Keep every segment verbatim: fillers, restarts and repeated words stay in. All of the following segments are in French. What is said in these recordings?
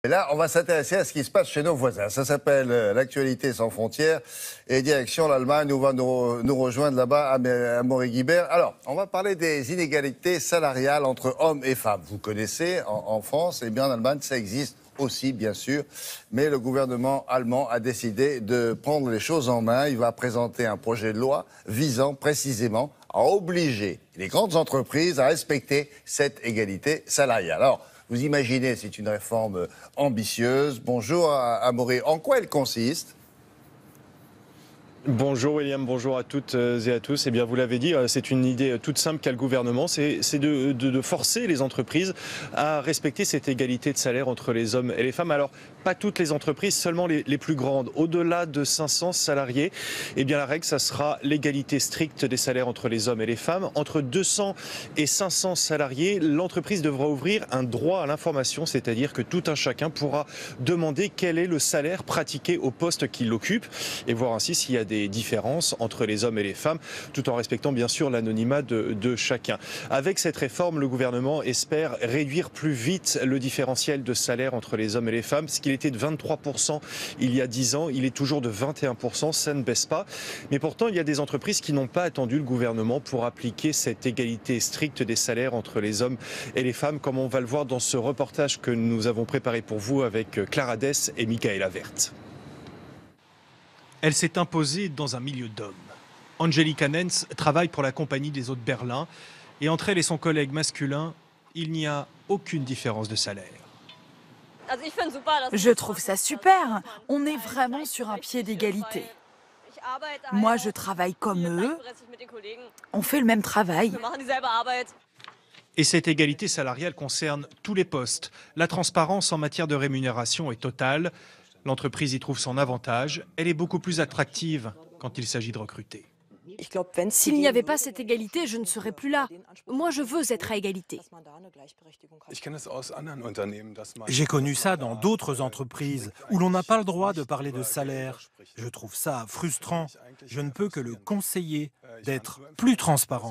Et là, on va s'intéresser à ce qui se passe chez nos voisins. Ça s'appelle euh, l'actualité sans frontières. Et direction l'Allemagne, où va nous, nous rejoindre là-bas Amaury Guibert. Alors, on va parler des inégalités salariales entre hommes et femmes. Vous connaissez, en, en France, et bien en Allemagne, ça existe aussi, bien sûr. Mais le gouvernement allemand a décidé de prendre les choses en main. Il va présenter un projet de loi visant précisément à obliger les grandes entreprises à respecter cette égalité salariale. Alors, vous imaginez, c'est une réforme ambitieuse. Bonjour Amaury. En quoi elle consiste ? Bonjour William, bonjour à toutes et à tous. Eh bien, vous l'avez dit, c'est une idée toute simple qu'a le gouvernement, c'est de, de, de forcer les entreprises à respecter cette égalité de salaire entre les hommes et les femmes. Alors, pas toutes les entreprises, seulement les, les plus grandes. Au-delà de cinq cents salariés, eh bien, la règle, ça sera l'égalité stricte des salaires entre les hommes et les femmes. Entre deux cents et cinq cents salariés, l'entreprise devra ouvrir un droit à l'information, c'est-à-dire que tout un chacun pourra demander quel est le salaire pratiqué au poste qu'il occupe et voir ainsi s'il y a des différences entre les hommes et les femmes, tout en respectant bien sûr l'anonymat de, de chacun. Avec cette réforme, le gouvernement espère réduire plus vite le différentiel de salaire entre les hommes et les femmes. Ce qu'il était de vingt-trois pour cent il y a dix ans, il est toujours de vingt et un pour cent, ça ne baisse pas. Mais pourtant, il y a des entreprises qui n'ont pas attendu le gouvernement pour appliquer cette égalité stricte des salaires entre les hommes et les femmes, comme on va le voir dans ce reportage que nous avons préparé pour vous avec Clara Dess et Michaela Wert. Elle s'est imposée dans un milieu d'hommes. Angelika Nenz travaille pour la Compagnie des Eaux de Berlin et entre elle et son collègue masculin, il n'y a aucune différence de salaire. Je trouve ça super. On est vraiment sur un pied d'égalité. Moi, je travaille comme eux. On fait le même travail. Et cette égalité salariale concerne tous les postes. La transparence en matière de rémunération est totale. L'entreprise y trouve son avantage. Elle est beaucoup plus attractive quand il s'agit de recruter. S'il n'y avait pas cette égalité, je ne serais plus là. Moi, je veux être à égalité. J'ai connu ça dans d'autres entreprises où l'on n'a pas le droit de parler de salaire. Je trouve ça frustrant. Je ne peux que le conseiller d'être plus transparent.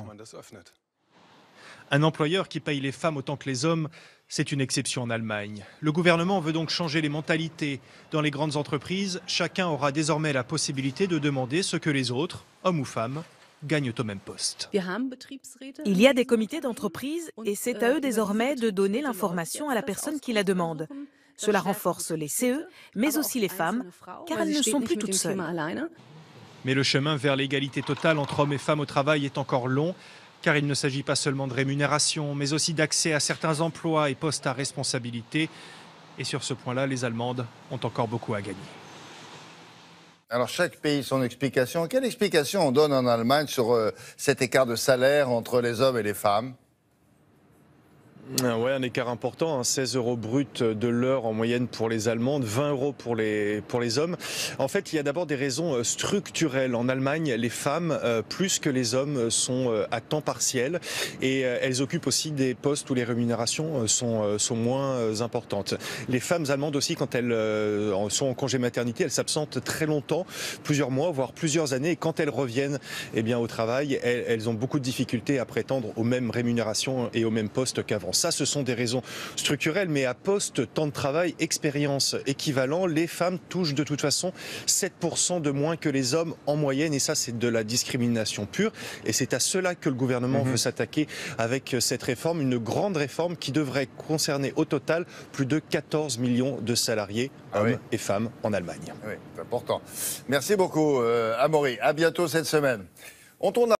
Un employeur qui paye les femmes autant que les hommes, c'est une exception en Allemagne. Le gouvernement veut donc changer les mentalités. Dans les grandes entreprises, chacun aura désormais la possibilité de demander ce que les autres, hommes ou femmes, gagnent au même poste. Il y a des comités d'entreprise et c'est à eux désormais de donner l'information à la personne qui la demande. Cela renforce les C E, mais aussi les femmes, car elles ne sont plus toutes seules. Mais le chemin vers l'égalité totale entre hommes et femmes au travail est encore long. Car il ne s'agit pas seulement de rémunération, mais aussi d'accès à certains emplois et postes à responsabilité. Et sur ce point-là, les Allemandes ont encore beaucoup à gagner. Alors, chaque pays son explication. Quelle explication on donne en Allemagne sur euh, cet écart de salaire entre les hommes et les femmes ? Oui, un écart important, hein, seize euros brut de l'heure en moyenne pour les Allemandes, vingt euros pour les, pour les hommes. En fait, il y a d'abord des raisons structurelles. En Allemagne, les femmes, euh, plus que les hommes, sont euh, à temps partiel et euh, elles occupent aussi des postes où les rémunérations euh, sont, euh, sont moins euh, importantes. Les femmes allemandes aussi, quand elles euh, sont en congé maternité, elles s'absentent très longtemps, plusieurs mois, voire plusieurs années. Et quand elles reviennent eh bien, au travail, elles, elles ont beaucoup de difficultés à prétendre aux mêmes rémunérations et aux mêmes postes qu'avant. Ça, ce sont des raisons structurelles, mais à poste, temps de travail, expérience équivalent, les femmes touchent de toute façon sept pour cent de moins que les hommes en moyenne, et ça, c'est de la discrimination pure. Et c'est à cela que le gouvernement mmh. veut s'attaquer avec cette réforme, une grande réforme qui devrait concerner au total plus de quatorze millions de salariés, ah hommes oui. et femmes, en Allemagne. Oui, c'est important. Merci beaucoup, euh, Amaury. À bientôt cette semaine. On tourne